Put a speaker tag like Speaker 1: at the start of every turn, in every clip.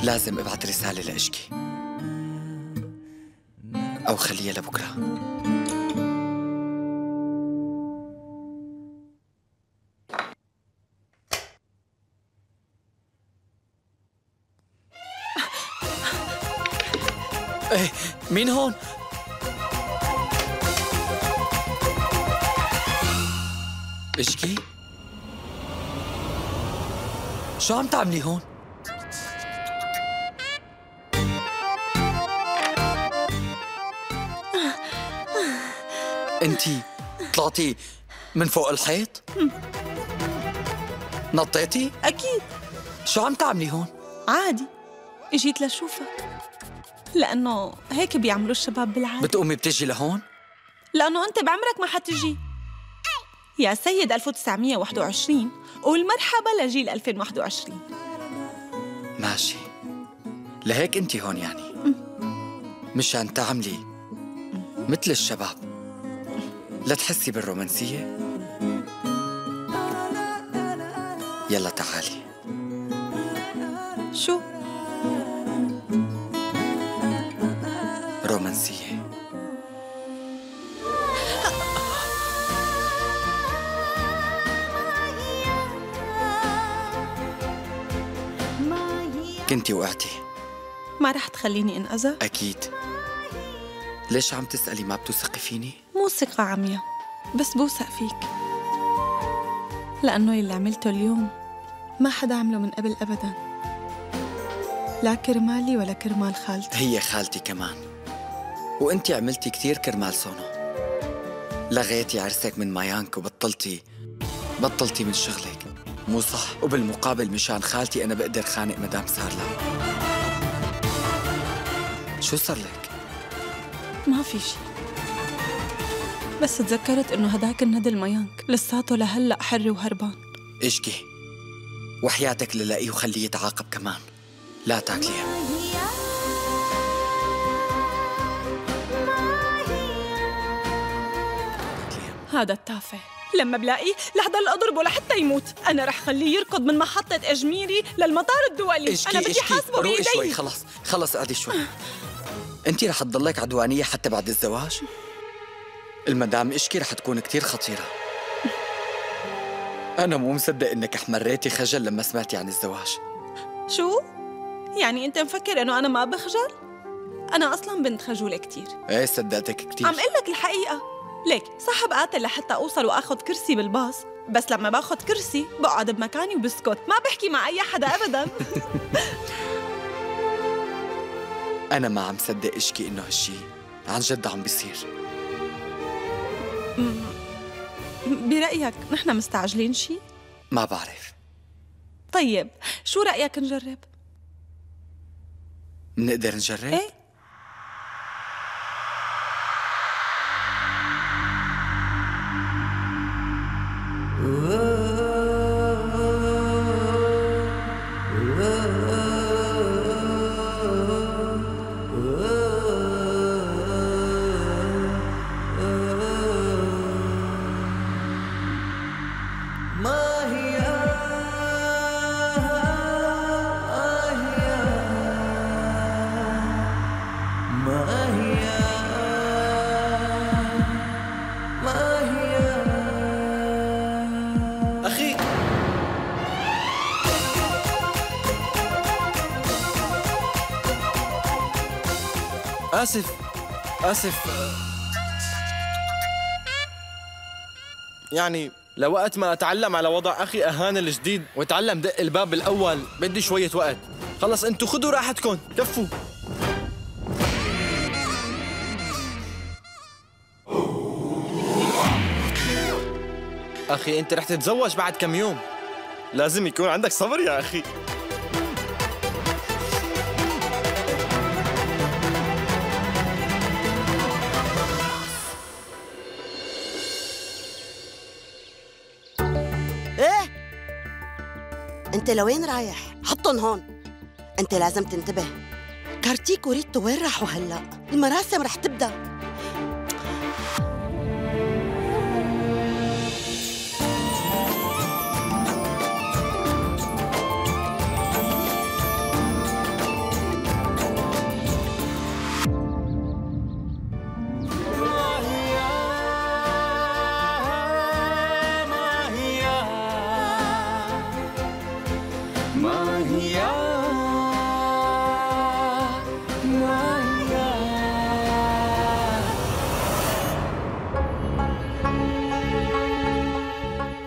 Speaker 1: لازم ابعت رسالة لإشكي أو خليها لبكرة. ايه مين هون؟ إشكي؟ شو عم تعملي هون؟ انتي طلعتي من فوق الحيط؟ نطيتي؟
Speaker 2: أكيد.
Speaker 1: شو عم تعملي هون؟
Speaker 2: عادي، اجيت لشوفك لأنه هيك بيعملوا الشباب بالعادة.
Speaker 1: بتقومي بتجي لهون؟
Speaker 2: لأنه أنت بعمرك ما حتجي يا سيد. 1921 والمرحبا لجيل 2021.
Speaker 1: ماشي، لهيك انتي هون يعني؟ مشان تعملي مثل الشباب، لا تحسي بالرومانسية؟ يلا تعالي.
Speaker 2: شو؟
Speaker 1: رومانسية. كنتي وقعتي.
Speaker 2: ما رح تخليني انأذى؟
Speaker 1: أكيد. ليش عم تسألي؟ ما بتوثقي فيني؟
Speaker 2: مو ثقة عمياء، بس بوثق فيك لأنه اللي عملته اليوم ما حدا عمله من قبل أبداً، لا كرمالي ولا كرمال خالتي.
Speaker 1: هي خالتي كمان، وانتي عملتي كثير كرمال سونو. لغيتي عرسك من مايانك وبطلتي من شغلك، مو صح؟ وبالمقابل مشان خالتي أنا بقدر خانق مدام سارلا. شو صار لك؟
Speaker 2: ما في شي، بس تذكرت إنه هداك الندل مايانك لساته لهلأ حر وهربان.
Speaker 1: إشكي وحياتك للاقيه وخليه يتعاقب كمان، لا تاكليها.
Speaker 2: هذا التافه لما بلاقيه رح ضل اضربه لحتى يموت. انا رح خليه يركض من محطة اجميري للمطار الدولي. انا بدي حاسبه
Speaker 1: روقي
Speaker 2: بايدي.
Speaker 1: شوي، خلص قعدي شوي. انتي رح تضلك عدوانية حتى بعد الزواج؟ المدام إشكي رح تكون كتير خطيرة. أنا مو مصدق إنك احمريتي خجل لما سمعتي عن الزواج.
Speaker 2: شو؟ يعني أنت مفكر إنه أنا ما بخجل؟ أنا أصلاً بنت خجولة كتير.
Speaker 1: إيه صدقتك كتير.
Speaker 2: عم قلك الحقيقة. ليك صح بقاتل لحتى أوصل وآخد كرسي بالباص، بس لما باخد كرسي بقعد بمكاني وبسكت، ما بحكي مع أي حدا أبداً.
Speaker 1: أنا ما عم صدق إشكي إنه هالشي عن جد عم بيصير.
Speaker 2: برأيك نحن مستعجلين شي؟
Speaker 1: ما بعرف.
Speaker 2: طيب شو رأيك نجرب؟
Speaker 1: منقدر نجرب؟
Speaker 2: ايه.
Speaker 3: آسف يعني لوقت ما أتعلم على وضع أخي أهان الجديد وأتعلم دق الباب الأول بدي شوية وقت. خلص انتوا خدوا راحتكم، كفوا. أخي أنت رح تتزوج بعد كم يوم، لازم يكون عندك صبر يا أخي.
Speaker 4: انت لوين رايح؟ حطن هون. انت لازم تنتبه، كارتيك وريتو وين راحوا هلا؟ المراسم رح تبدا.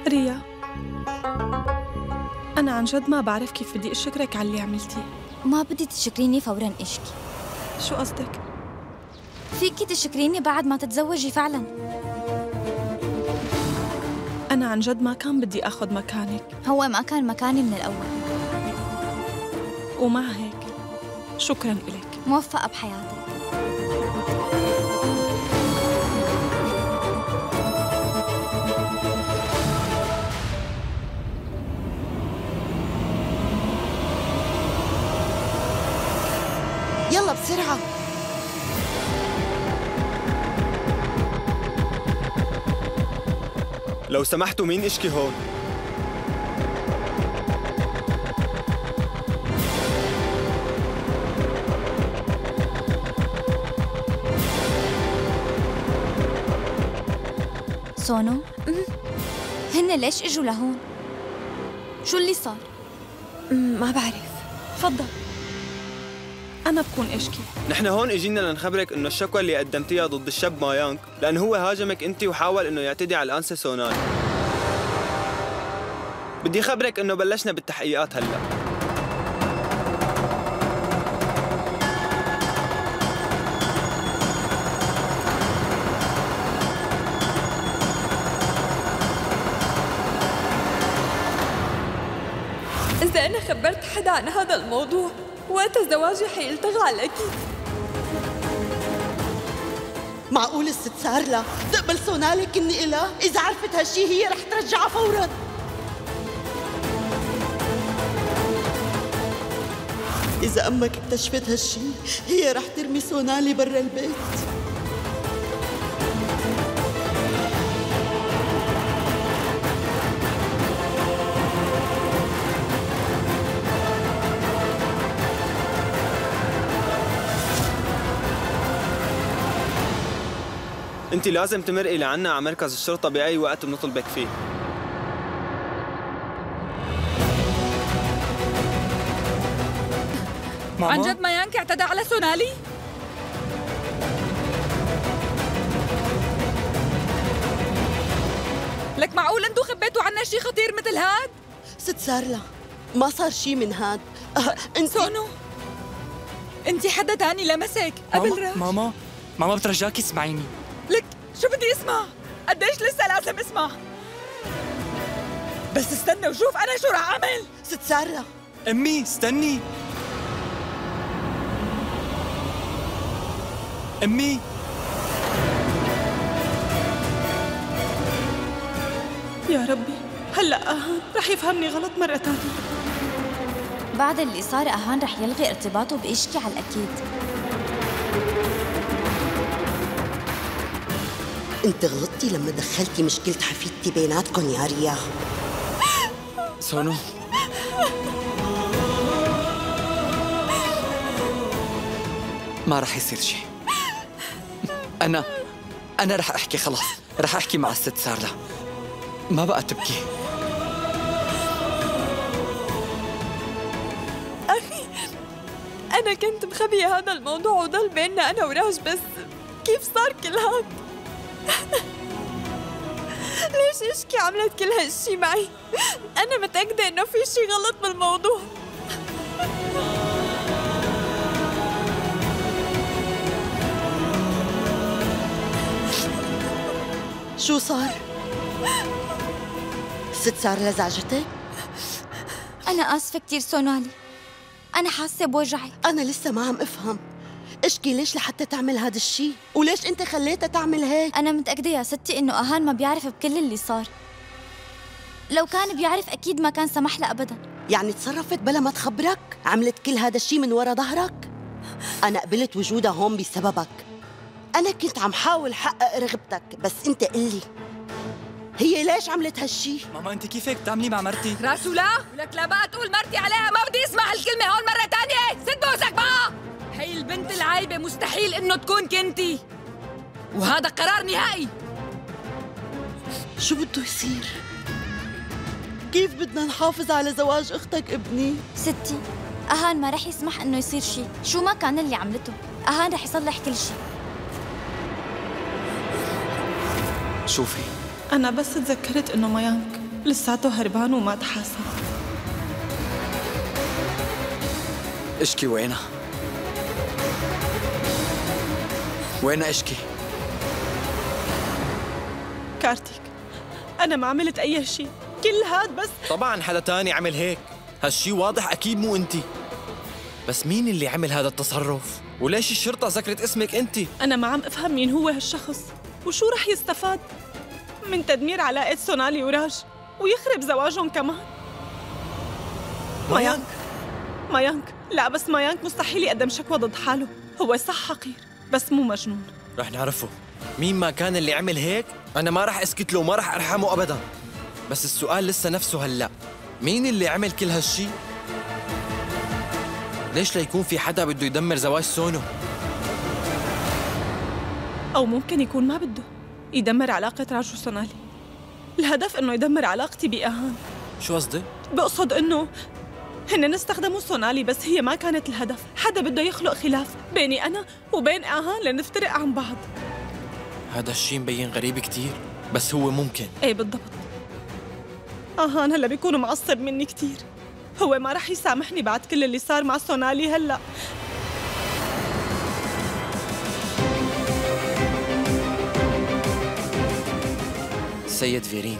Speaker 2: ريا، أنا عن جد ما بعرف كيف بدي أشكرك على اللي عملتيه.
Speaker 5: ما بدي تشكريني فوراً اشكي.
Speaker 2: شو قصدك؟
Speaker 5: فيكي تشكريني بعد ما تتزوجي فعلاً.
Speaker 2: أنا عن جد ما كان بدي أخذ مكانك.
Speaker 5: هو ما كان مكاني من الأول.
Speaker 2: ومع هيك شكراً إلك.
Speaker 5: موفقة بحياتك.
Speaker 4: يلا بسرعة.
Speaker 3: لو سمحتوا مين اشكي هون؟
Speaker 5: سونو؟ هن ليش اجوا لهون؟ شو اللي صار؟
Speaker 2: ما بعرف. تفضل. أنا بكون أشكي.
Speaker 3: نحن هون اجينا لنخبرك انه الشكوى اللي قدمتيها ضد الشاب مايانك لانه هو هاجمك انت وحاول انه يعتدي على الانسة سونالي. بدي خبرك انه بلشنا بالتحقيقات هلا.
Speaker 6: إذا أنا خبرت حدا عن هذا الموضوع وقت زواجي حيلتغى على الأكيد.
Speaker 4: معقول الست سارلا تقبل سونالي كني إلها؟ إذا عرفت هالشي هي رح ترجعها فوراً. إذا أمك اكتشفت هالشي هي رح ترمي سونالي برا البيت.
Speaker 3: انت لازم تمرقي لعنا على مركز الشرطة بأي وقت بنطلبك فيه.
Speaker 6: ماما؟ عن جد مايانك اعتدى على سونالي؟ لك معقول انتو خبيتوا عنا شي خطير مثل هاد؟
Speaker 4: ست سارلا ما صار شي من هاد. انت
Speaker 6: سونو انت حدا تاني لمسك قبل راح.
Speaker 7: ماما بترجاكي اسمعيني.
Speaker 6: لك شو بدي اسمع؟ قديش لسه لازم اسمع؟ بس استنى وشوف انا شو رح اعمل.
Speaker 4: ست سارلا
Speaker 7: امي استني. امي
Speaker 2: يا ربي، هلأ أهان رح يفهمني غلط مرة تانية.
Speaker 5: بعد اللي صار أهان رح يلغي ارتباطه بإشكي على الأكيد.
Speaker 4: انت غلطتي لما دخلتي مشكلة حفيدتي بيناتكم يا ريا.
Speaker 1: سونو، ما رح يصير شيء. أنا رح أحكي، خلاص رح أحكي مع الست سارلا. ما بقى تبكي.
Speaker 6: أخي أنا كنت مخبية هذا الموضوع وضل بيننا أنا وراج، بس كيف صار كل هاد؟ ليش إشكي عملت كل هالشي معي؟ أنا متأكدة إنه في شي غلط بالموضوع.
Speaker 4: شو صار؟ ست سارلا زعجتك؟
Speaker 5: أنا آسفة كتير سونالي، أنا حاسة بوجعي.
Speaker 4: أنا لسه ما عم أفهم، اشكي ليش لحتى تعمل هذا الشيء؟ وليش أنت خليتها تعمل هيك؟
Speaker 5: أنا متأكدة يا ستي إنه أهان ما بيعرف بكل اللي صار. لو كان بيعرف أكيد ما كان سمح لها أبداً.
Speaker 4: يعني تصرفت بلا ما تخبرك؟ عملت كل هذا الشيء من ورا ظهرك؟ أنا قبلت وجودها هون بسببك. أنا كنت عم حاول حقق رغبتك، بس أنت قلي هي ليش عملت هالشي؟
Speaker 7: ماما انت كيف هيك بتعملي مع مرتي؟
Speaker 6: راسولا ولك لا بقى تقول مرتي عليها، ما بدي اسمع هالكلمة هون مرة تانية. سد بوسك بقى. هي البنت العايبة مستحيل إنه تكون كنتي، وهذا قرار نهائي.
Speaker 4: شو بده يصير؟ كيف بدنا نحافظ على زواج أختك ابني؟
Speaker 5: ستي أهان ما رح يسمح إنه يصير شيء، شو ما كان اللي عملته، أهان رح يصلح كل شيء.
Speaker 1: شوفي،
Speaker 2: أنا بس تذكرت إنه مايانك لساته هربان وما تحاسب.
Speaker 1: اشكي وينها؟ وينها اشكي؟
Speaker 2: كارتيك، أنا ما عملت أي شيء، كل هاد بس
Speaker 3: طبعا حدا تاني عمل هيك، هالشي واضح أكيد مو أنتِ. بس مين اللي عمل هذا التصرف؟ وليش الشرطة ذكرت اسمك أنتِ؟
Speaker 2: أنا ما عم أفهم مين هو هالشخص، وشو رح يستفاد من تدمير علاقة سونالي وراج ويخرب زواجهم كمان. مايانك، لا بس مايانك مستحيل يقدم شكوى ضد حاله، هو صح حقير بس مو مجنون.
Speaker 3: رح نعرفه مين ما كان اللي عمل هيك. أنا ما رح أسكت له وما رح أرحمه أبداً. بس السؤال لسه نفسه هلأ، مين اللي عمل كل هالشي؟ ليش ليكون في حدا بده يدمر زواج سونو؟
Speaker 2: أو ممكن يكون ما بده يدمر علاقة راج وسونالي. الهدف إنه يدمر علاقتي بأهان.
Speaker 3: شو قصدي؟
Speaker 2: بقصد إنه هن استخدموا سونالي بس هي ما كانت الهدف. حدا بده يخلق خلاف بيني أنا وبين أهان لنفترق عن بعض.
Speaker 3: هذا الشي مبين غريب كتير، بس هو ممكن.
Speaker 2: ايه بالضبط. أهان هلا بيكون معصب مني كتير. هو ما رح يسامحني بعد كل اللي صار مع سونالي هلا.
Speaker 3: السيد فيرين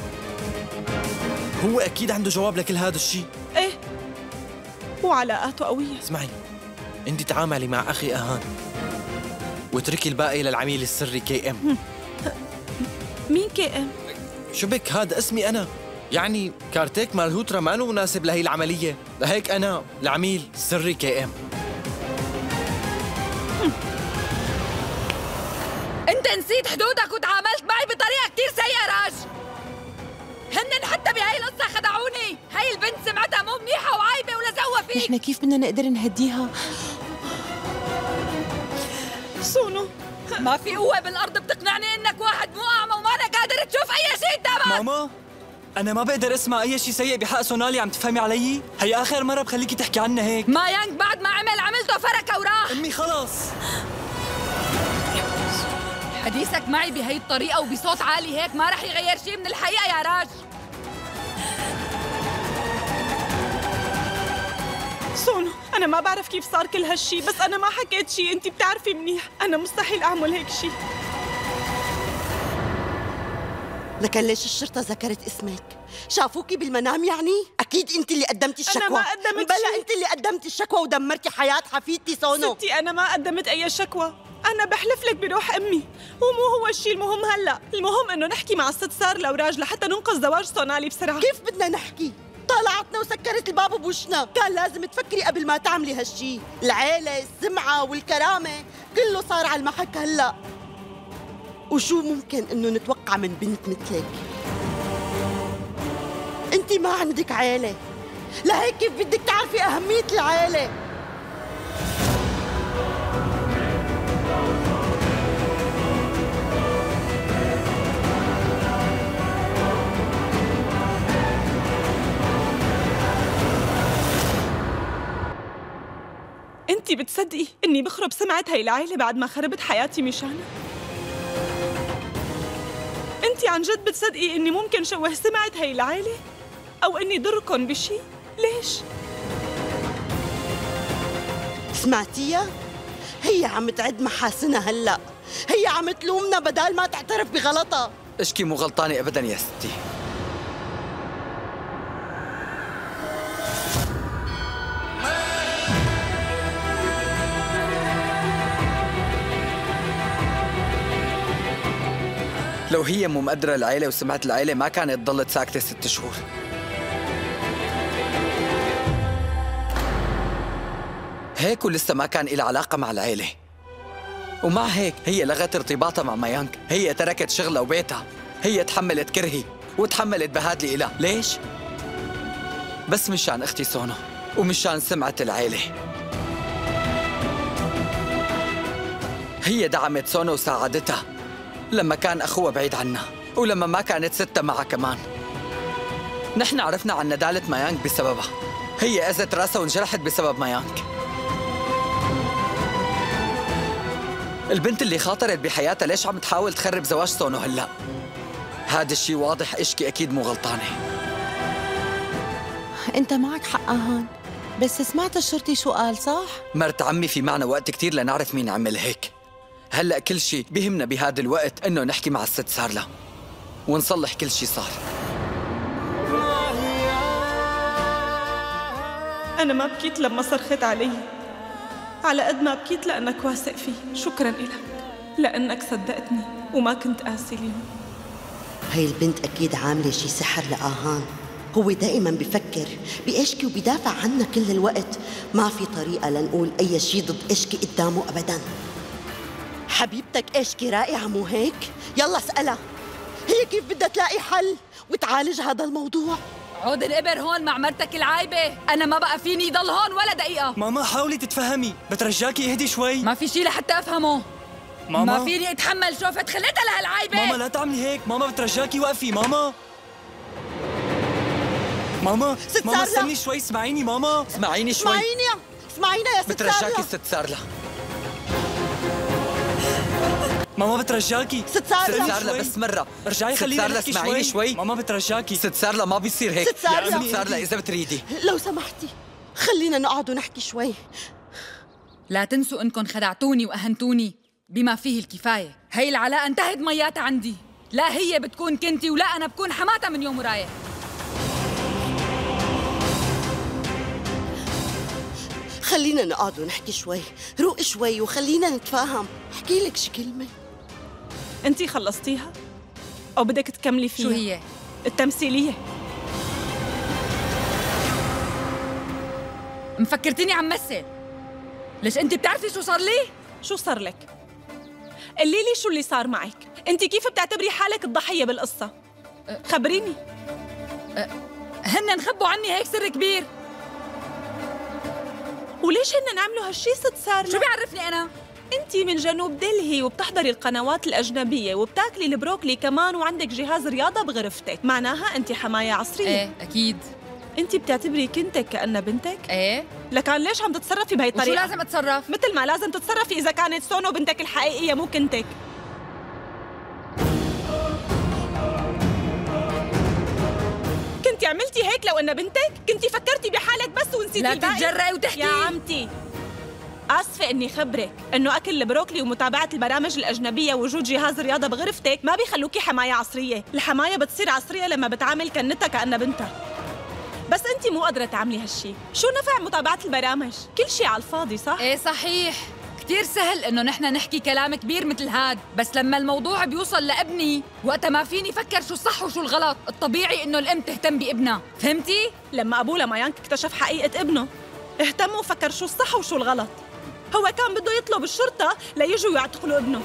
Speaker 3: هو أكيد عنده جواب لكل هذا الشيء.
Speaker 2: إيه، وعلاقاته قوية.
Speaker 3: اسمعي، أنت تعاملي مع أخي أهان واتركي الباقي للعميل السري كي ام.
Speaker 2: مين كي ام؟
Speaker 3: شو بك، هذا اسمي أنا. يعني كارتيك مالهوترا مانو مناسب لهي العملية، لهيك أنا العميل السري كي ام.
Speaker 6: انت نسيت حدودك وتعاملت معي بطريقة كتير سيئة راج. هنن حتى بهاي القصة خدعوني. هاي البنت سمعتها مو منيحة وعايبة ولزوة فيك.
Speaker 8: نحن كيف بدنا نقدر نهديها؟
Speaker 2: سونو،
Speaker 6: ما في قوة بالأرض بتقنعني إنك واحد مو أعمى ومانك قادر تشوف أي شيء قدامك.
Speaker 7: ماما، أنا ما بقدر أسمع أي شيء سيء بحق سونالي. عم تفهمي علي؟ هي آخر مرة بخليكي تحكي عنها هيك.
Speaker 6: مايانك بعد ما عملته فركة وراح.
Speaker 7: أمي خلص.
Speaker 6: حديثك معي بهي الطريقة وبصوت عالي هيك ما رح يغير شيء من الحقيقة يا راج.
Speaker 2: سونو، أنا ما بعرف كيف صار كل هالشي، بس أنا ما حكيت شي، أنتِ بتعرفي منيح، أنا مستحيل أعمل هيك شي.
Speaker 4: لكن ليش الشرطة ذكرت اسمك؟ شافوكي بالمنام يعني؟ أكيد أنت اللي قدمتي الشكوى.
Speaker 2: أنا ما قدمت
Speaker 4: بلا
Speaker 2: شي.
Speaker 4: أنت اللي قدمتي الشكوى ودمرتي حياة حفيدتي سونو.
Speaker 2: ستي أنا ما قدمت أي شكوى، أنا بحلف لك بروح أمي، ومو هو الشيء المهم هلا، المهم إنه نحكي مع الست سار لوراج لحتى ننقذ زواج سونالي بسرعة.
Speaker 4: كيف بدنا نحكي؟ طلعتنا وسكرت الباب بوشنا، كان لازم تفكري قبل ما تعملي هالشي. العيلة، السمعة والكرامة كله صار على المحك هلا. وشو ممكن إنه نتوقع من بنت مثلك؟ أنت ما عندك عيلة، لهيك كيف بدك تعرفي أهمية العيلة؟
Speaker 2: أنتِ بتصدقي إني بخرب سمعة هاي العيلة بعد ما خربت حياتي مشانها؟ أنتِ عن جد بتصدقي إني ممكن شوه سمعة هاي العيلة؟ أو إني ضركن بشي؟ ليش؟
Speaker 4: سمعتيها؟ هي عم تعد محاسنها هلا، هي عم تلومنا بدال ما تعترف بغلطها.
Speaker 1: اشكي مو غلطانة أبداً يا ستي. لو هي مو مقدرة العيلة وسمعت العيلة ما كانت ضلت ساكتة 6 شهور. هيك ولسه ما كان إلها علاقة مع العيلة. ومع هيك هي لغت ارتباطها مع مايانك، هي تركت شغلها وبيتها، هي تحملت كرهي وتحملت بهادلي إلها. ليش؟ بس مشان أختي سونو ومشان سمعة العيلة. هي دعمت سونو وساعدتها لما كان أخوها بعيد عنها ولما ما كانت ستة معها كمان. نحن عرفنا عن ندالة مايانك بسببها، هي أذت راسها وانجرحت بسبب مايانك. البنت اللي خاطرت بحياتها ليش عم تحاول تخرب زواج سونو هلا؟ هذا الشيء واضح، اشكي أكيد مو غلطانة.
Speaker 4: انت معك حق هان، بس سمعت الشرطي شو قال صح؟
Speaker 1: مرت عمي في معنا وقت كتير لنعرف مين عمل هيك. هلأ كل شيء بيهمنا بهذا الوقت إنه نحكي مع الست سارلا ونصلح كل شيء صار.
Speaker 2: أنا ما بكيت لما صرخت علي، على قد ما بكيت لأنك واثق فيه. شكراً إلك لأنك صدقتني وما كنت قاسي اليوم.
Speaker 4: هاي البنت أكيد عاملة شي سحر لآهان. هو دائما بفكر بإشكي وبيدافع عنا كل الوقت. ما في طريقة لنقول أي شي ضد إشكي قدامه أبداً. حبيبتك إشكي رائعة مو هيك؟ يلا اسألها هي كيف بدها تلاقي حل وتعالج هذا الموضوع.
Speaker 6: عود الإبر هون مع مرتك العايبة. أنا ما بقى فيني ضل هون ولا دقيقة.
Speaker 7: ماما حاولي تتفهمي، بترجاكي اهدي شوي.
Speaker 6: ما في شي لحتى أفهمه.
Speaker 7: ماما
Speaker 6: ما فيني أتحمل شوفة خليتها لهالعايبة.
Speaker 7: ماما لا تعملي هيك، ماما بترجاكي وقفي. ماما ماما ماما استني شوي، اسمعيني ماما.
Speaker 1: اسمعيني شوي.
Speaker 4: اسمعينا يا ست سارلا.
Speaker 1: بترجاكي ست سارلا.
Speaker 7: ماما بترجاكي
Speaker 4: ست سارلا
Speaker 1: بس مرة
Speaker 7: ارجعي خلينا نحكي
Speaker 1: اسمعيني شوي.
Speaker 7: ماما بترجاكي.
Speaker 1: ست سارلا ما بيصير هيك.
Speaker 4: ست
Speaker 1: سارلا إذا بتريدي
Speaker 4: لو سمحتي خلينا نقعد ونحكي شوي.
Speaker 6: لا تنسوا إنكم خدعتوني وأهنتوني بما فيه الكفاية. هي العلاقة انتهت مياتها عندي. لا هي بتكون كنتي ولا أنا بكون حماتها من يوم ورايح.
Speaker 4: خلينا نقعد ونحكي شوي، روق شوي وخلينا نتفاهم. احكي لك شي كلمة.
Speaker 2: أنتي خلصتيها؟ أو بدك تكملي فيها؟
Speaker 6: شو هي؟
Speaker 2: التمثيلية.
Speaker 6: مفكرتيني عم مثل؟ ليش أنت بتعرفي شو صار لي؟
Speaker 2: شو صار لك؟ قولي لي شو اللي صار معك؟ أنت كيف بتعتبري حالك الضحية بالقصة؟ خبريني.
Speaker 6: هن خبوا عني هيك سر كبير.
Speaker 2: وليش هن عملوا هالشي ست سارلا؟
Speaker 6: شو بيعرفني أنا؟
Speaker 2: أنت من جنوب دلهي وبتحضري القنوات الأجنبية وبتاكلي البروكلي كمان وعندك جهاز رياضة بغرفتك، معناها أنت حماية عصرية.
Speaker 6: إيه أكيد.
Speaker 2: أنت بتعتبري كنتك كأنها بنتك؟
Speaker 6: إيه.
Speaker 2: لكان ليش عم تتصرفي بهي الطريقة؟
Speaker 6: وشو لازم أتصرف؟
Speaker 2: مثل ما لازم تتصرفي إذا كانت سونو بنتك الحقيقية مو كنتك. كنتي عملتي هيك لو إنها بنتك؟ كنتي فكرتي بحالك بس ونسيتي
Speaker 6: لا
Speaker 2: الباقي؟
Speaker 6: تتجرأي وتحكي.
Speaker 2: يا عمتي آسفة إني خبرك إنه أكل البروكلي ومتابعة البرامج الأجنبية ووجود جهاز رياضة بغرفتك ما بيخلوكي حماية عصرية. الحماية بتصير عصرية لما بتعامل كنتها كأنها بنتها. بس أنتِ مو قادرة تعملي هالشي. شو نفع متابعة البرامج؟ كل شي على الفاضي صح؟
Speaker 6: إيه صحيح. كتير سهل إنه نحن نحكي كلام كبير مثل هاد، بس لما الموضوع بيوصل لابني وقتها ما فيني فكر شو الصح وشو الغلط. الطبيعي إنه الأم تهتم بابنها، فهمتي؟
Speaker 2: لما أبوه مايانك اكتشف حقيقة ابنه اهتم وفكر شو الصح وشو الغلط. هو كان بده يطلب الشرطة ليجوا يعتقلوا ابنه.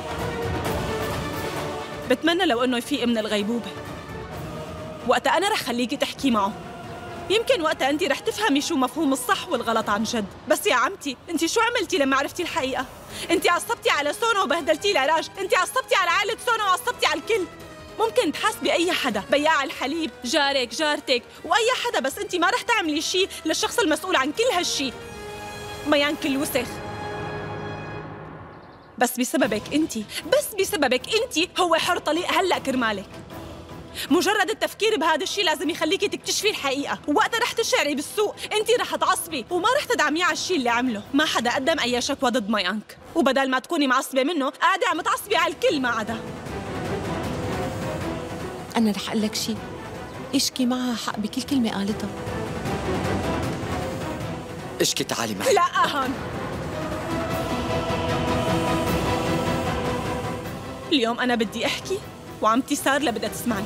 Speaker 2: بتمنى لو إنه يفيق من الغيبوبة. وقتها أنا رح خليكي تحكي معه. يمكن وقتها أنت رح تفهمي شو مفهوم الصح والغلط عن جد. بس يا عمتي أنت شو عملتي لما عرفتي الحقيقة؟ أنت عصبتي على سونو وبهدلتي العراج، أنت عصبتي على عائلة سونو وعصبتي على الكل. ممكن تحاسبي أي حدا، بياع الحليب، جارك، جارتك، وأي حدا، بس أنت ما رح تعملي شيء للشخص المسؤول عن كل هالشيء، ميانك الوسخ. بس بسببك أنت هو حر طليق هلأ كرمالك. مجرد التفكير بهذا الشيء لازم يخليكي تكتشفي الحقيقة، ووقتها رح تشعري بالسوء، انت رح تعصبي وما رح تدعميه على الشيء اللي عمله. ما حدا قدم اي شكوى ضد مايانك، وبدل ما تكوني معصبة منه قاعدة عم تعصبي على الكل ما عدا.
Speaker 8: أنا رح أقول لك شيء، اشكي معها حق بكل كلمة قالتها.
Speaker 1: اشكي تعالي معي.
Speaker 2: لا أهان، اليوم أنا بدي أحكي وعمتي سارلا بدها تسمعني.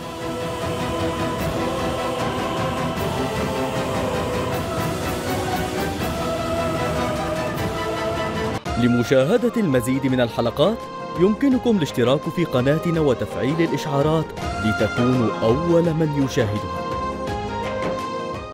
Speaker 9: لمشاهدة المزيد من الحلقات يمكنكم الاشتراك في قناتنا وتفعيل الإشعارات لتكونوا أول من يشاهدها.